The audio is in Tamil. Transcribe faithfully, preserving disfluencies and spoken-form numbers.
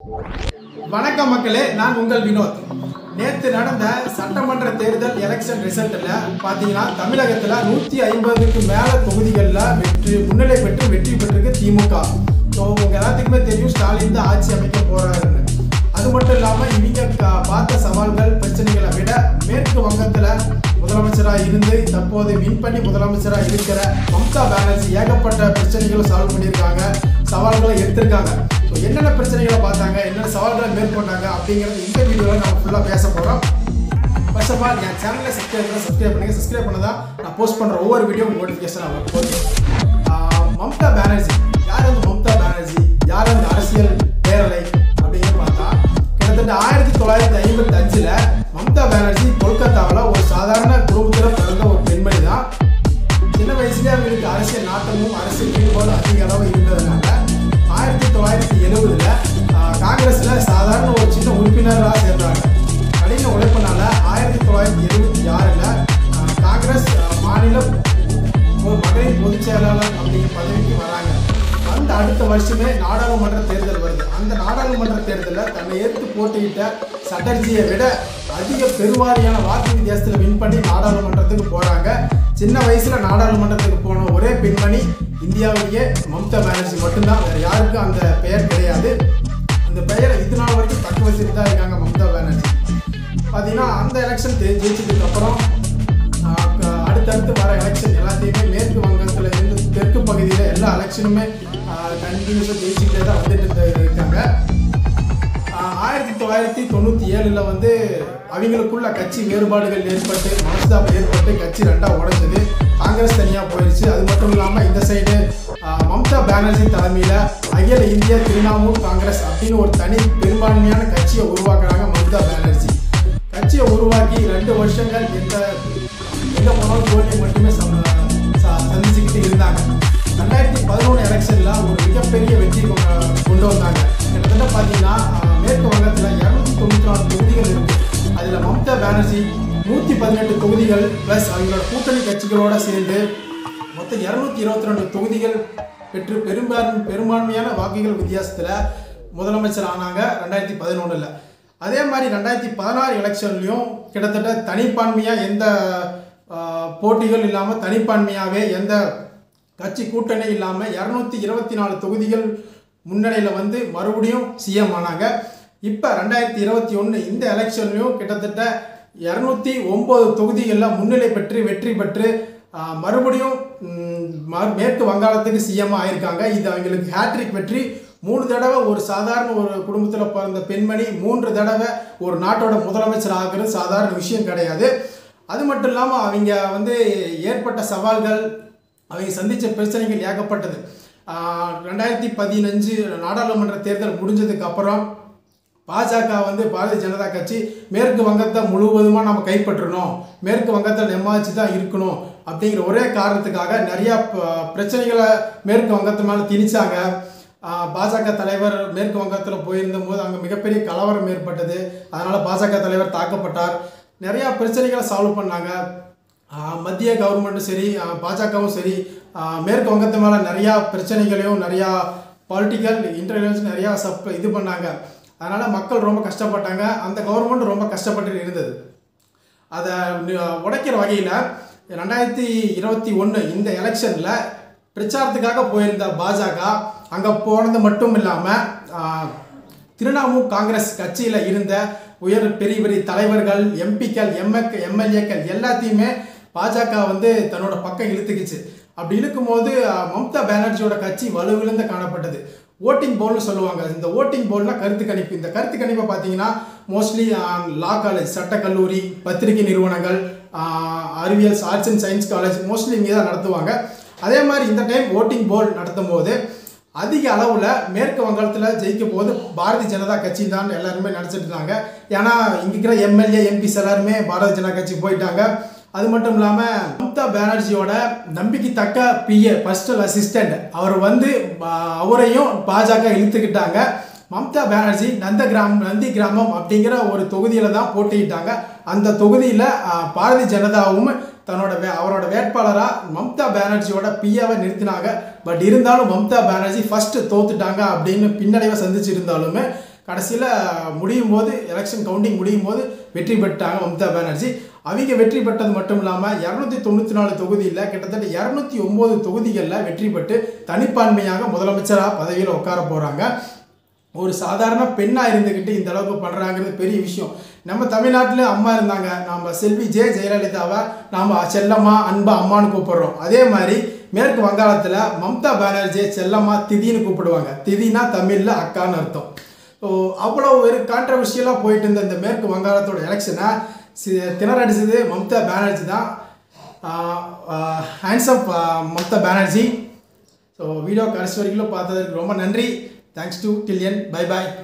வணக்கம் மக்களே, நான் உங்கள் வினோத். நேற்று நடந்த சட்டமன்ற தேர்தல் எலெக்ஷன் ரிசல்ட்டில் பார்த்தீங்கன்னா தமிழகத்தில் நூற்றி ஐம்பதுக்கு மேலே தொகுதிகளில் வெற்றி முன்னிலை பெற்று வெற்றி பெற்றிருக்கு திமுக. ஸோ உங்கள் எல்லாத்துக்குமே தெரியும் ஸ்டாலின் தான் ஆட்சி அமைக்க போகிறாருன்னு. அது மட்டும் இல்லாமல் இவங்க பார்த்த சவால்கள் பிரச்சனைகளை விட மேற்கு வங்கத்தில் முதலமைச்சராக இருந்து தற்போது வின் பண்ணி முதலமைச்சராக இருக்கிற மம்தா பானர்ஜி ஏகப்பட்ட பிரச்சனைகளை சால்வ் பண்ணியிருக்காங்க, சவால்களை எடுத்திருக்காங்க. ஸோ என்னென்ன பிரச்சனைகளை பார்த்தாங்க, என்னென்ன சவால்களை மேற்கொண்டாங்க அப்படிங்கிறது இந்த வீடியோவில் நம்ம ஃபுல்லாக பேச போகிறோம். ஃபர்ஸ்ட் ஆஃப் ஆல் என் சேனலை சப்ஸ்கிரைப் பண்ண சப்ஸ்கிரைப் பண்ணுங்கள். சப்ஸ்கிரைப் பண்ண தான் நான் போஸ்ட் பண்ணுற ஒவ்வொரு வீடியோ நோட்டிஃபிகேஷன் ஆகும். ஓகே, மம்தா பானர்ஜி யார்? அந்த மம்தா பானர்ஜி யார்? அந்த அரசியல் பேரலை அப்படின்னு பார்த்தா கிட்டத்தட்ட ஆயிரத்தி தொள்ளாயிரத்தி ஐம்பத்தி அஞ்சில் மம்தா பானர்ஜி கொல்கத்தாவில் ஒரு சாதாரண குடும்பத்தில் பிறந்த ஒரு பெண்மணி தான். சின்ன வயசுலேயே அவங்களுக்கு அரசியல் நாட்டமும் அரசியல் ஈடுபாடு அதிக அளவு இருந்ததுனால ஆயிரத்தி தொள்ளாயிரத்தி எழுபதுல காங்கிரஸில் சாதாரண ஒரு சின்ன உறுப்பினராக சேர்ந்தாங்க. கடின உழைப்பினால ஆயிரத்தி தொள்ளாயிரத்தி எழுபத்தி ஆறில் காங்கிரஸ் மாநில ஒரு மகளிர் பொதுச் செயலாளர் அப்படிங்கிற பதவிக்கு வராங்க. அந்த அடுத்த வருஷமே நாடாளுமன்ற தேர்தல் வருது. அந்த நாடாளுமன்ற தேர்தலில் தன்னை ஏற்று போட்டியிட்ட சட்டர்ஜியை விட அதிக பெருவாரியான வாக்கு வித்தியாசத்தில் வின் பண்ணி நாடாளுமன்றத்துக்கு போகிறாங்க. சின்ன வயசில் நாடாளுமன்றத்துக்கு போன ஒரே பெண்மணி இந்தியாவிலேயே மம்தா பானர்ஜி மட்டும்தான். வேறு யாருக்கும் அந்த பெயர் கிடையாது. அந்த பெயரை இது நாள் வரைக்கும் தக்க வச்சுட்டு தான் இருக்காங்க மம்தா பானர்ஜி. பார்த்தீங்கன்னா அந்த எலெக்ஷன் ஜெயிச்சதுக்கு அப்புறம் அடுத்தடுத்து வர எலெக்ஷன் எல்லாத்தையுமே மேற்கு வங்கத்தில் இருந்து தெற்கு பகுதியில் எல்லா எலெக்ஷனுமே கண்டினியூஸாக ஜெயிச்சுக்கிட்டே தான் வந்துட்டு இருக்காங்க. ஆயிரத்தி தொள்ளாயிரத்தி தொண்ணூற்றி ஏழில் வந்து அவங்களுக்குள்ள கட்சி வேறுபாடுகள் ஏற்பட்டு மனஸ்தாபம் ஏற்பட்டு கட்சி ரெண்டாக உடைஞ்சது. காங்கிரஸ் தனியாக போயிடுச்சு. அது மட்டும் இல்லாமல் இந்த சைடு மம்தா பானர்ஜி தலைமையில் அகில இந்திய திரிணாமுல் காங்கிரஸ் அப்படின்னு ஒரு தனி பெரும்பான்மையான கட்சியை உருவாக்குறாங்க மம்தா பானர்ஜி. கட்சியை உருவாக்கி ரெண்டு வருஷங்கள் எந்த எந்த போனாலும் தோல்வி மட்டுமே சந்திச்சுக்கிட்டு இருந்தாங்க. ரெண்டாயிரத்தி பதினொன்று எலெக்ஷனில் ஒரு மிகப்பெரிய வெற்றி கொண்டு வந்தாங்க. கிட்டத்தட்ட பார்த்தீங்கன்னா மேற்கு வங்கத்தில் இரநூத்தி தொண்ணூற்றி நாலு தொகுதிகள் இருக்குது. அதில் மம்தா பானர்ஜி நூற்றி பதினெட்டு தொகுதிகள் ப்ளஸ் அவங்களோட கூட்டணி கட்சிகளோடு சேர்ந்து மொத்தம் இரநூத்தி இருபத்தி ரெண்டு தொகுதிகள் பெற்று பெரும்பான்மை பெரும்பான்மையான வாக்குகள் வித்தியாசத்தில் முதலமைச்சர் ஆனாங்க ரெண்டாயிரத்தி பதினொன்றில். அதே மாதிரி ரெண்டாயிரத்தி பதினாறு எலெக்ஷன்லையும் கிட்டத்தட்ட தனிப்பான்மையாக எந்த போட்டிகள் இல்லாமல் தனிப்பான்மையாகவே எந்த கட்சி கூட்டணி இல்லாமல் இரநூத்தி இருபத்தி நாலு தொகுதிகள் முன்னணியில் வந்து மறுபடியும் சிஎம் ஆனாங்க. இப்போ ரெண்டாயிரத்தி இருபத்தி ஒன்று இந்த எலெக்ஷன்லையும் கிட்டத்தட்ட இரநூத்தி ஒம்பது தொகுதிகளில் முன்னிலை பெற்று வெற்றி பெற்று மறுபடியும் மேற்கு வங்காளத்துக்கு சிஎம் ஆயிருக்காங்க. இது அவங்களுக்கு ஹேட்ரிக் வெற்றி. மூணு தடவை ஒரு சாதாரண ஒரு குடும்பத்தில் பிறந்த பெண்மணி மூன்று தடவை ஒரு நாட்டோட முதலமைச்சர் ஆகிறது சாதாரண விஷயம் கிடையாது. அது மட்டும் இல்லாமல் அவங்க வந்து ஏற்பட்ட சவால்கள், அவங்க சந்தித்த பிரச்சனைகள் ஏகப்பட்டது. ரெண்டாயிரத்தி பதினஞ்சு நாடாளுமன்ற தேர்தல் முடிஞ்சதுக்கு அப்புறம் பாஜக வந்து பாரதிய ஜனதா கட்சி மேற்கு வங்கத்தை முழுவதுமாக நம்ம கைப்பற்றணும், மேற்கு வங்கத்தில் நெம்மாச்சு தான் இருக்கணும் அப்படிங்கிற ஒரே காரணத்துக்காக நிறையா பிரச்சனைகளை மேற்கு வங்கத்து மேலே திணிச்சாங்க. பாஜக தலைவர் மேற்கு வங்கத்தில் போயிருந்த போது அங்கே மிகப்பெரிய கலவரம் ஏற்பட்டது. அதனால் பாஜக தலைவர் தாக்கப்பட்டார். நிறையா பிரச்சனைகளை சால்வ் பண்ணாங்க. மத்திய கவர்மெண்ட்டும் சரி பாஜகவும் சரி மேற்கு வங்கத்து மேலே நிறையா பிரச்சனைகளையும் நிறையா பொலிட்டிக்கல் இன்டர்வியூஸ் நிறையா சப் இது பண்ணாங்க. அதனால் மக்கள் ரொம்ப கஷ்டப்பட்டாங்க. அந்த கவர்மெண்ட் ரொம்ப கஷ்டப்பட்டு இருந்தது. அதை உடைக்கிற வகையில் ரெண்டாயிரத்தி இருபத்தி ஒன்று இந்த எலெக்ஷனில் பிரச்சாரத்துக்காக போயிருந்த பாஜக அங்கே போனது மட்டும் இல்லாமல் திரிணாமுல் காங்கிரஸ் கட்சியில் இருந்த உயர் பெரிய பெரிய தலைவர்கள், எம்பிக்கள், எம்எக் எம்எல்ஏக்கள் எல்லாத்தையுமே பாஜக வந்து தன்னோட பக்கம் இழுத்துக்குச்சு. அப்படி இழுக்கும்போது மம்தா பானர்ஜியோட கட்சி வலுவிழந்து காணப்பட்டது. ஓட்டிங் போல்னு சொல்லுவாங்க. இந்த ஓட்டிங் போல்னா கருத்து கணிப்பு. இந்த கருத்து கணிப்பை பார்த்தீங்கன்னா மோஸ்ட்லி லா காலேஜ், சட்டக்கல்லூரி, பத்திரிகை நிறுவனங்கள், அறிவியல் arts and science college mostly இங்கே தான் நடத்துவாங்க. அதே மாதிரி இந்த டைம் ஓட்டிங் போல் நடத்தும் போது அதிக அளவில் மேற்கு வங்காளத்தில் ஜெயிக்கும் போது பாரதிய ஜனதா கட்சி தான் எல்லாருமே நினச்சிட்டு இருந்தாங்க. ஏன்னா இங்கே இருக்கிற எம்எல்ஏ எம்பிஸ் எல்லாருமே பாரதிய ஜனதா கட்சி போயிட்டாங்க. அது மட்டும் இல்லாமல் மம்தா பானர்ஜியோட நம்பிக்கை தக்க பிஏ பர்சனல் அசிஸ்டண்ட் அவர் வந்து அவரையும் பாஜக இழுத்துக்கிட்டாங்க. மம்தா பானர்ஜி நந்த கிராமம் நந்தி கிராமம் அப்படிங்கிற ஒரு தொகுதியில் தான் போட்டியிட்டாங்க. அந்த தொகுதியில் பாரதிய ஜனதாவும் தன்னோட வே அவரோட வேட்பாளராக மம்தா பானர்ஜியோட பிஏவை நிறுத்தினாங்க. பட் இருந்தாலும் மம்தா பானர்ஜி ஃபஸ்ட்டு தோத்துட்டாங்க அப்படின்னு பின்னடைவை சந்திச்சு இருந்தாலுமே கடைசியில் முடியும் போது எலெக்ஷன் கவுண்டிங் முடியும் போது வெற்றி பெற்றாங்க மம்தா பானர்ஜி. அவங்க வெற்றி பெற்றது மட்டும் இல்லாமல் இரநூத்தி தொண்ணூற்றி நாலு தொகுதியில் கிட்டத்தட்ட இரநூத்தி ஒம்பது தொகுதிகளில் வெற்றி பெற்று தனிப்பான்மையாக முதலமைச்சராக பதவியில் உட்கார போகிறாங்க. ஒரு சாதாரண பெண்ணாக இருந்துக்கிட்டு இந்த அளவுக்கு பண்ணுறாங்கிறது பெரிய விஷயம். நம்ம தமிழ்நாட்டில் அம்மா இருந்தாங்க, நம்ம செல்வி ஜெ ஜெயலலிதாவை நாம் செல்லம்மா அன்பா அம்மானு கூப்பிடுறோம். அதே மாதிரி மேற்கு வங்காளத்தில் மம்தா பானர்ஜியை செல்லம்மா திதின்னு கூப்பிடுவாங்க. திதினா தமிழில் அக்கான்னு அர்த்தம். ஸோ அவ்வளோ ஒரு கான்ட்ரவர்ஷியலாக போயிட்டு இருந்த இந்த மேற்கு வங்காளத்தோட எலெக்ஷனை திணறடிச்சது மம்தா பானர்ஜி தான். Hands up Mamata Banerjee. So video கடைசி வரைக்கும் பார்த்ததுக்கு ரொம்ப நன்றி. Thanks to till end. Bye bye.